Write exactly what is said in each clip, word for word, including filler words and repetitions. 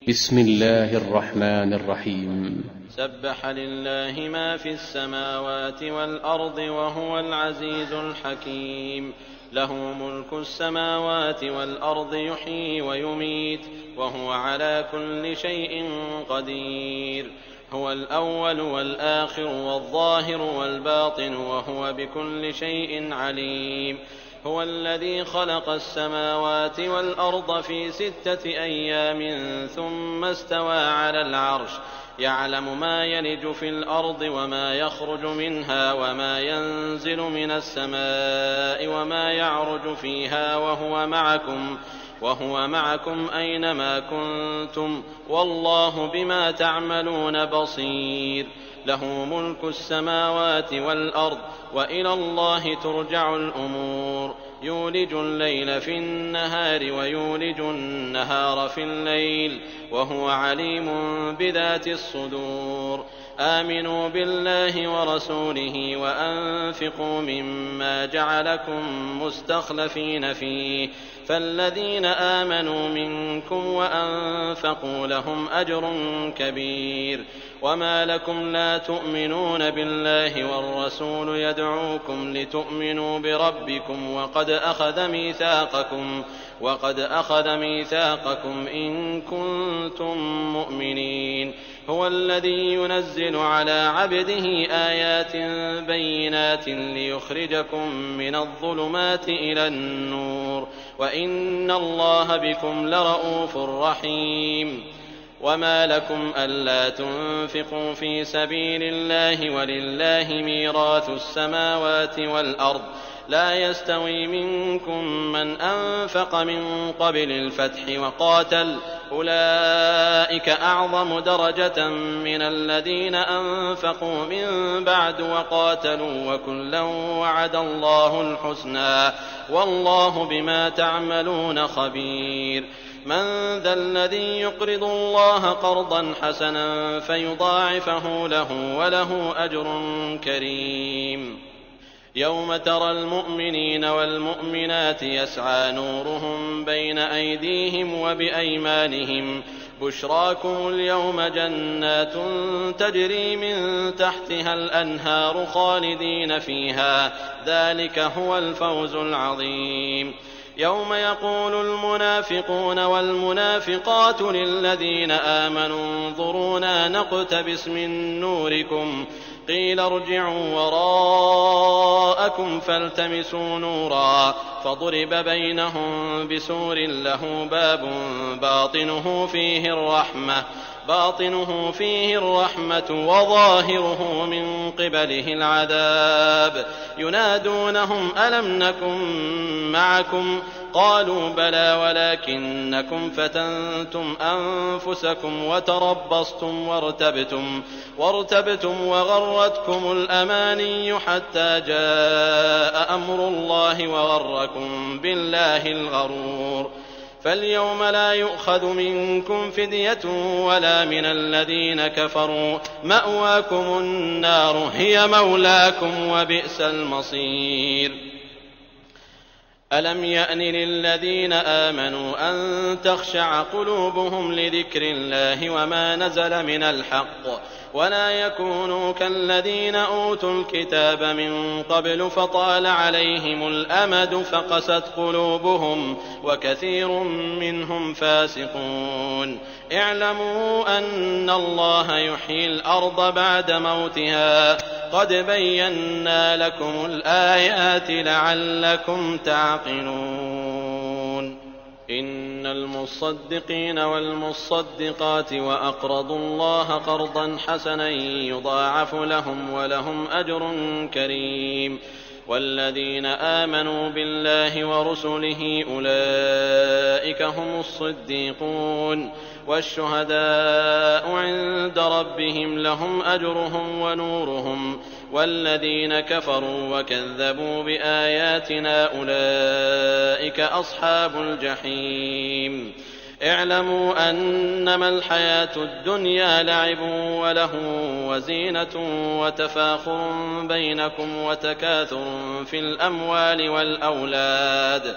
بسم الله الرحمن الرحيم. سبح لله ما في السماوات والأرض وهو العزيز الحكيم. له ملك السماوات والأرض يحيي ويميت وهو على كل شيء قدير. هو الأول والآخر والظاهر والباطن وهو بكل شيء عليم. هو الذي خلق السماوات والأرض في ستة أيام ثم استوى على العرش يعلم ما يلج في الأرض وما يخرج منها وما ينزل من السماء وما يعرج فيها وهو معكم وهو معكم أينما كنتم والله بما تعملون بصير. له ملك السماوات والأرض وإلى الله ترجع الأمور. يولج الليل في النهار ويولج النهار في الليل وهو عليم بذات الصدور. آمنوا بالله ورسوله وأنفقوا مما جعلكم مستخلفين فيه فالذين آمنوا منكم وأنفقوا لهم أجر كبير. وما لكم لا تؤمنون بالله والرسول يدعوكم لتؤمنوا بربكم وقد أخذ ميثاقكم وقد أخذ ميثاقكم إن كنتم مؤمنين. هو الذي ينزل على عبده آيات بينات ليخرجكم من الظلمات إلى النور وإن الله بكم لرءوف رحيم. وما لكم ألا تنفقوا في سبيل الله ولله ميراث السماوات والأرض لا يستوي منكم من أنفق من قبل الفتح وقاتل أولئك أعظم درجة من الذين أنفقوا من بعد وقاتلوا وكلا وعد الله الحسنى والله بما تعملون خبير. من ذا الذي يقرض الله قرضا حسنا فيضاعفه له وله أجر كريم. يوم ترى المؤمنين والمؤمنات يسعى نورهم بين أيديهم وبأيمانهم بشراكم اليوم جنات تجري من تحتها الأنهار خالدين فيها ذلك هو الفوز العظيم. يوم يقول المنافقون والمنافقات للذين آمنوا انظرونا نقتبس من نوركم قيل ارجعوا وراءكم فالتمسوا نورا فضرب بينهم بسور له باب باطنه فيه الرحمة باطنه فيه الرحمة وظاهره من قبله العذاب. ينادونهم ألم نكن معكم قالوا بلى ولكنكم فتنتم أنفسكم وتربصتم وارتبتم وارتبتم وغرتكم الأماني حتى جاء أمر الله وغركم بالله الغرور. فاليوم لا يؤخذ منكم فدية ولا من الذين كفروا مأواكم النار هي مولاكم وبئس المصير. ألم يأن للذين آمنوا أن تخشع قلوبهم لذكر الله وما نزل من الحق ولا يكونوا كالذين أوتوا الكتاب من قبل فطال عليهم الأمد فقست قلوبهم وكثير منهم فاسقون. اعلموا أن الله يحيي الأرض بعد موتها قد بينا لكم الآيات لعلكم تعقلون. إن المصدقين والمصدقات وأقرضوا الله قرضا حسنا يضاعف لهم ولهم أجر كريم. والذين آمنوا بالله ورسله أولئك هم الصديقون والشهداء عند ربهم لهم أجرهم ونورهم. والذين كفروا وكذبوا بآياتنا أولئك أصحاب الجحيم. اعلموا أنما الحياة الدنيا لعب وله وزينة وتفاخر بينكم وتكاثر في الأموال والأولاد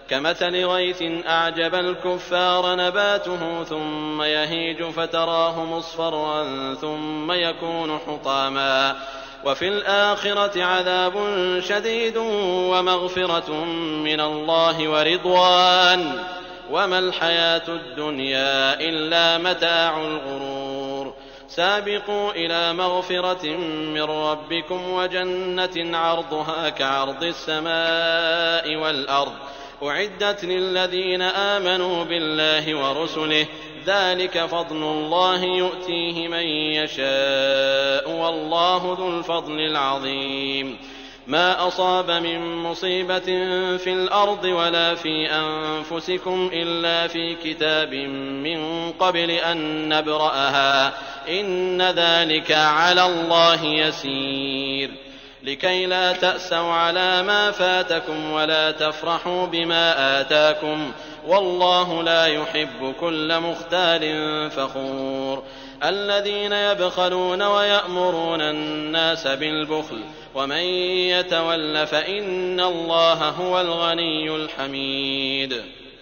كمثل غيث أعجب الكفار نباته ثم يهيج فتراه مصفرا ثم يكون حطاما وفي الآخرة عذاب شديد ومغفرة من الله ورضوان وما الحياة الدنيا إلا متاع الغرور سابقوا إلى مغفرة من ربكم وجنة عرضها كعرض السماء والأرض أعدت للذين آمنوا بالله ورسله ذلك فضل الله يؤتيه من يشاء والله ذو الفضل العظيم ما أصاب من مصيبة في الأرض ولا في أنفسكم إلا في كتاب من قبل أن نبرأها إن ذلك على الله يسير لكي لا تأسوا على ما فاتكم ولا تفرحوا بما آتاكم والله لا يحب كل مختال فخور الذين يبخلون ويأمرون الناس بالبخل ومن يتول فإن الله هو الغني الحميد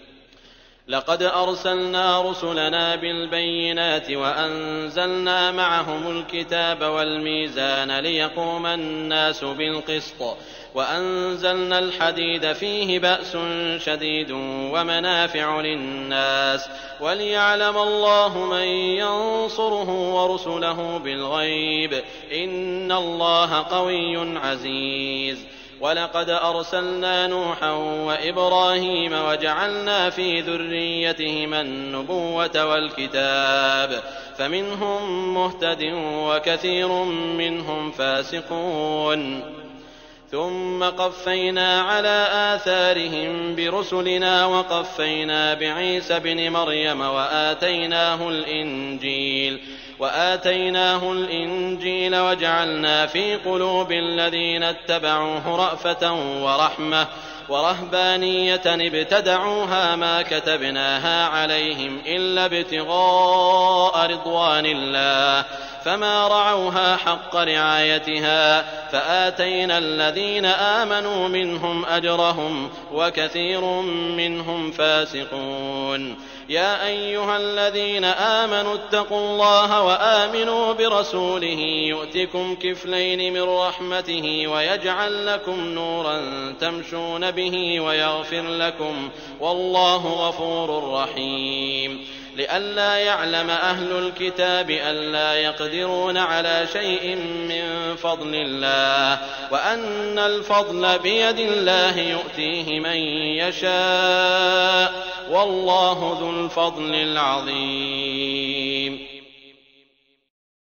لقد أرسلنا رسلنا بالبينات وأنزلنا معهم الكتاب والميزان ليقوم الناس بالقسط وأنزلنا الحديد فيه بأس شديد ومنافع للناس وليعلم الله من ينصره ورسله بالغيب إن الله قوي عزيز ولقد أرسلنا نوحا وإبراهيم وجعلنا في ذريتهما النبوة والكتاب فمنهم مهتد وكثير منهم فاسقون ثم قفينا على آثارهم برسلنا وقفينا بعيسى ابن مريم وآتيناه الإنجيل وآتيناه الإنجيل وجعلنا في قلوب الذين اتبعوه رأفة ورحمة ورهبانية ابتدعوها ما كتبناها عليهم إلا ابتغاء رضوان الله فما رعوها حق رعايتها فآتينا الذين آمنوا منهم أجرهم وكثير منهم فاسقون يا أيها الذين آمنوا اتقوا الله وآمنوا برسوله يؤتكم كفلين من رحمته ويجعل لكم نورا تمشون به ويغفر لكم والله غفور رحيم لئلا يعلم أهل الكتاب ألا يقدرون على شيء من فضل الله وأن الفضل بيد الله يؤتيه من يشاء والله ذو الفضل العظيم